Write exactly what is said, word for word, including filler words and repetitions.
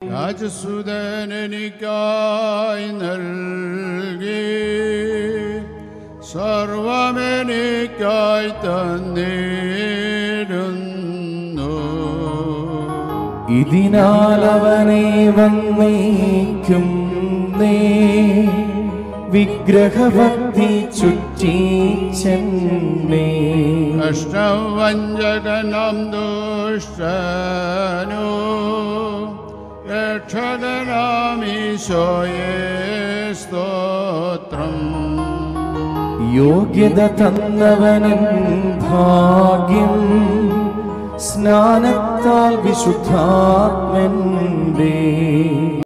രാജസുതൻ എനിക്കായി നൽകി സർവമെനിക്കായി തന്നിടുന്നു. ഇതിനാൽ അവനെ വന്ദിക്കും നീ വിഗ്രഹഭക്തി ചുറ്റിച്ചെന്നേ. അഷ്ടവഞ്ചകനം ദുഷ്ടനോ രക്ഷകനാമീശോയേ സ്തോത്രം. യോഗ്യത തന്നവനൻ ഭാഗ്യം സ്നാനത്താൽ വിശുദ്ധാത്മന്റെ